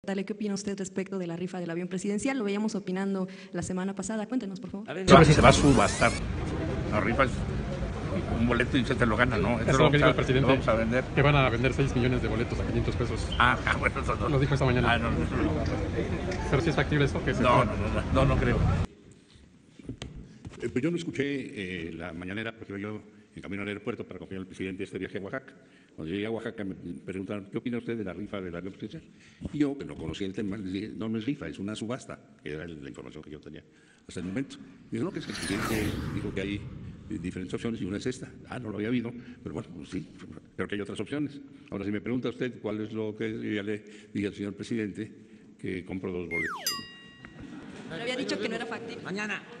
Dale, ¿qué opina usted respecto de la rifa del avión presidencial? Lo veíamos opinando la semana pasada. Cuéntenos, por favor. Se va a subastar. La rifa es un boleto y se te lo gana, ¿no? Eso es lo que dijo el presidente. Lo vamos a vender. Que van a vender 6 millones de boletos a 500 pesos. Bueno, eso no. Lo dijo esta mañana. No. Pero si es factible eso. Que No creo. Pues yo no escuché la mañanera porque yo en camino al aeropuerto para acompañar al presidente este viaje a Oaxaca. Cuando llegué a Oaxaca me preguntaron, ¿qué opina usted de la rifa del avión presidencial? Y yo, que no conocía el tema, le dije, no es rifa, es una subasta, que era la información que yo tenía hasta el momento. Y dijo, no, que es que el presidente dijo que hay diferentes opciones y una es esta. No lo había habido, pero bueno, pues sí, creo que hay otras opciones. Ahora, si me pregunta usted cuál es lo que yo ya le dije al señor presidente, que compro 2 boletos. Pero había dicho que no era factible. Mañana.